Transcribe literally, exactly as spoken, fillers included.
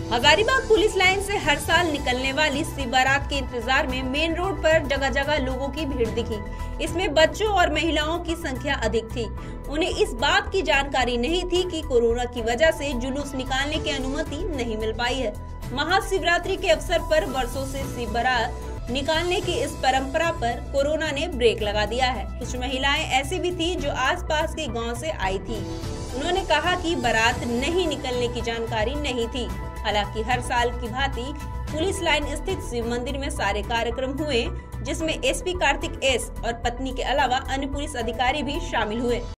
Hazaribagh police line से हर साल निकलने वाली शिव बारात के इंतजार में मेन रोड पर जगह जगह लोगों की भीड़ दिखी। इसमें बच्चों और महिलाओं की संख्या अधिक थी। उन्हें इस बात की जानकारी नहीं थी कि कोरोना की वजह से जुलूस निकालने की अनुमति नहीं मिल पाई है। महाशिवरात्रि के अवसर पर वर्षों से शिव बारात निकालने की इस परंपरा पर कोरोना ने ब्रेक लगा दिया है। कुछ महिलाएं ऐसी भी थी जो आसपास के गांव से आई थी। उन्होंने कहा कि बारात नहीं निकलने की जानकारी नहीं थी। हालांकि हर साल की भांति पुलिस लाइन स्थित शिव मंदिर में सारे कार्यक्रम हुए, जिसमें एसपी कार्तिक एस और पत्नी के अलावा अन्य पुलिस अधिकारी भी शामिल हुए।